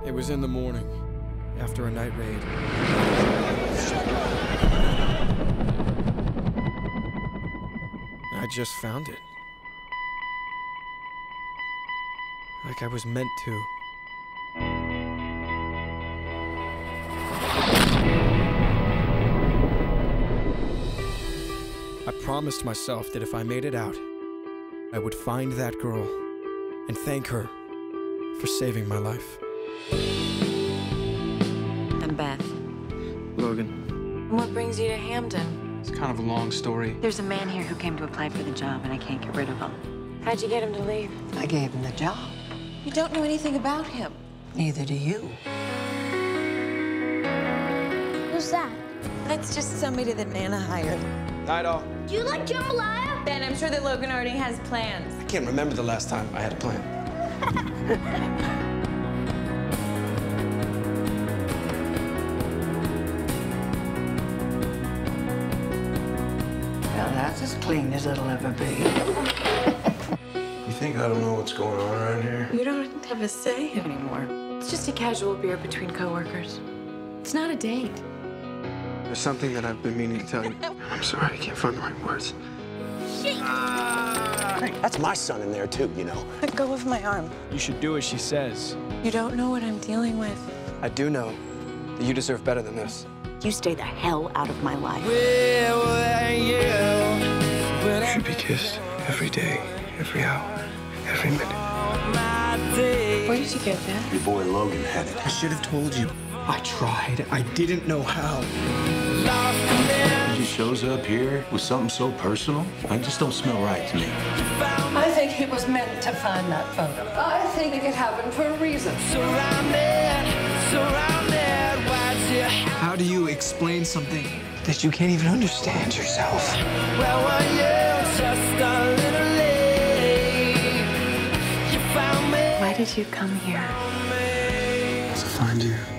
It was in the morning, after a night raid. I just found it. Like I was meant to. I promised myself that if I made it out, I would find that girl and thank her for saving my life. I'm Beth. Logan. What brings you to Hamden? It's kind of a long story. There's a man here who came to apply for the job, and I can't get rid of him. How'd you get him to leave? I gave him the job. You don't know anything about him. Neither do you. Who's that? That's just somebody that Nana hired. Night all. Do you like jambalaya? Ben, I'm sure that Logan already has plans. I can't remember the last time I had a plan. Well, that's as clean as it'll ever be. You think I don't know what's going on around here? You don't have a say anymore. It's just a casual beer between coworkers. It's not a date. There's something that I've been meaning to tell you. I'm sorry, I can't find the right words. That's my son in there, too, you know. Let go of my arm. You should do as she says. You don't know what I'm dealing with. I do know that you deserve better than this. You stay the hell out of my life. You should be kissed every day, every hour, every minute. Where did you get that? Your boy Logan had it. I should have told you. I tried. I didn't know how. He just shows up here with something so personal. I just don't smell right to me. I think he was meant to find that photo. I think it happened for a reason. How do you explain something that you can't even understand yourself? Why did you come here? To find you.